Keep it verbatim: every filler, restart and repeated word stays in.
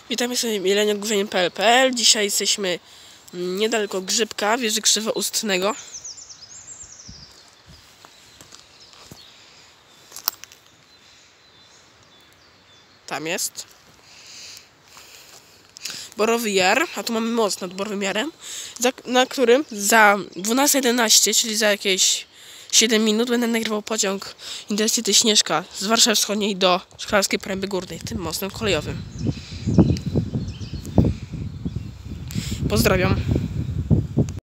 Witam, jestem Jelenia Górzeniem kropka p l kropka p l. Dzisiaj jesteśmy niedaleko Grzybka, wieży Krzywoustnego. Tam jest Borowy Jar, a tu mamy most nad Borowym Jarem, za, na którym za dwunasta jedenaście, czyli za jakieś siedem minut będę nagrywał pociąg Intercity Śnieżka z Warszawy Wschodniej do Szklarskiej Poręby Górnej, tym mostem kolejowym. Pozdrawiam.